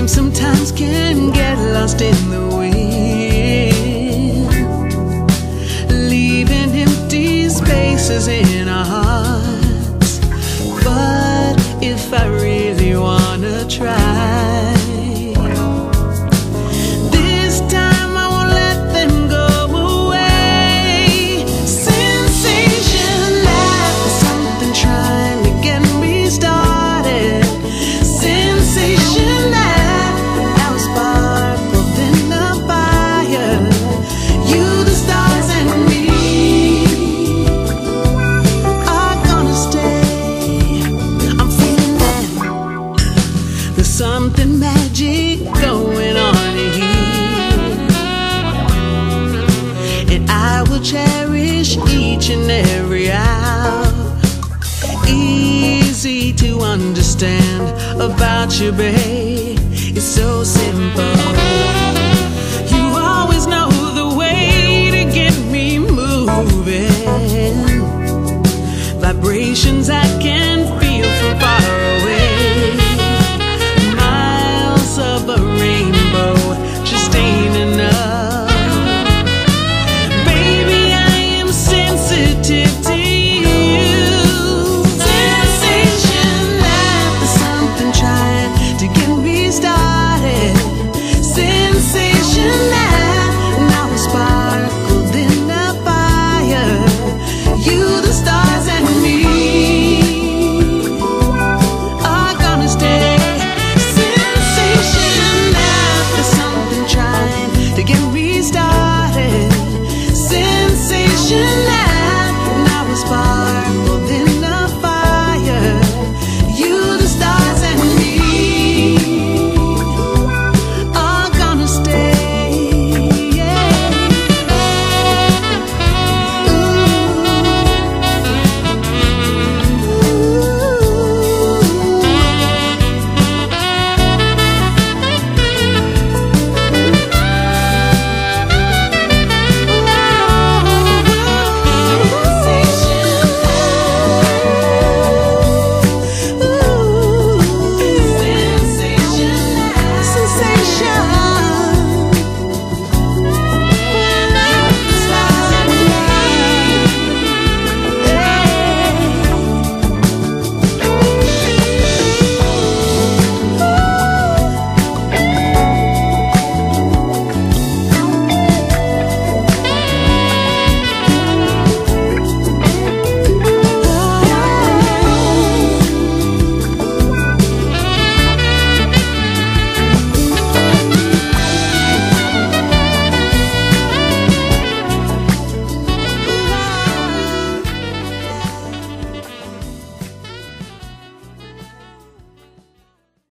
Dreams sometimes can get lost in the wind, leaving empty spaces in our hearts. But if I really wanna try, this time I won't let them go away. Sensation like something trying to get me started. Sensation like our spark within the fire. You, the stars, and me are gonna stay. I'm feeling that there's something magic going on here, and I will cherish each and every hour. Easy to understand about you, babe. It's so simple. You always know the way to get me moving. Vibrations I can feel from far away. Miles of a rainbow just ain't enough. Baby, I am sensitive to you. Sensation like there's something trying to get me started.